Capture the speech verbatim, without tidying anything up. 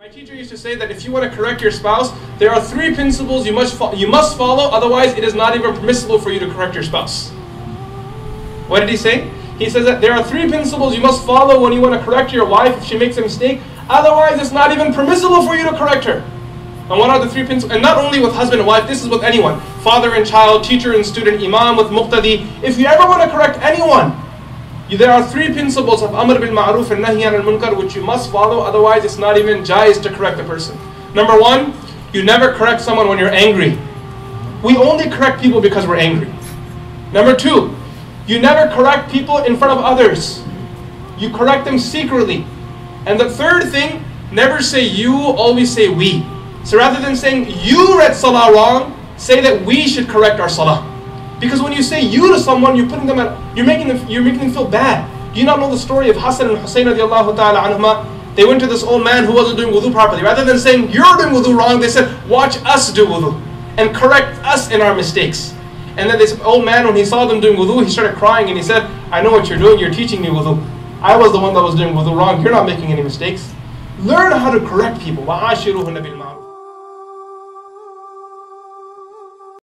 My teacher used to say that if you want to correct your spouse, there are three principles you must fo you must follow, otherwise it is not even permissible for you to correct your spouse. What did he say? He says that there are three principles you must follow when you want to correct your wife if she makes a mistake, otherwise it's not even permissible for you to correct her. And what are the three principles? And not only with husband and wife, this is with anyone. Father and child, teacher and student, imam with muqtadi. If you ever want to correct anyone, there are three principles of Amr bil Ma'ruf and Nahy anil Munkar which you must follow, otherwise it's not even jais to correct a person. Number one, you never correct someone when you're angry. We only correct people because we're angry. Number two, you never correct people in front of others. You correct them secretly. And the third thing, never say you, always say we. So rather than saying you read salah wrong, say that we should correct our salah. Because when you say you to someone, you're putting them at, you're making them, you're making them feel bad. Do you not know the story of Hassan and Hussein radiallahu ta'ala anhuma? They went to this old man who wasn't doing wudu properly. Rather than saying you're doing wudu wrong, they said watch us do wudu and correct us in our mistakes. And then this old man, when he saw them doing wudu, he started crying and he said, I know what you're doing, you're teaching me wudu. I was the one that was doing wudu wrong, you're not making any mistakes. Learn how to correct people. وَعَاشِرُهُنَّ بِالْمَعْرُوفِ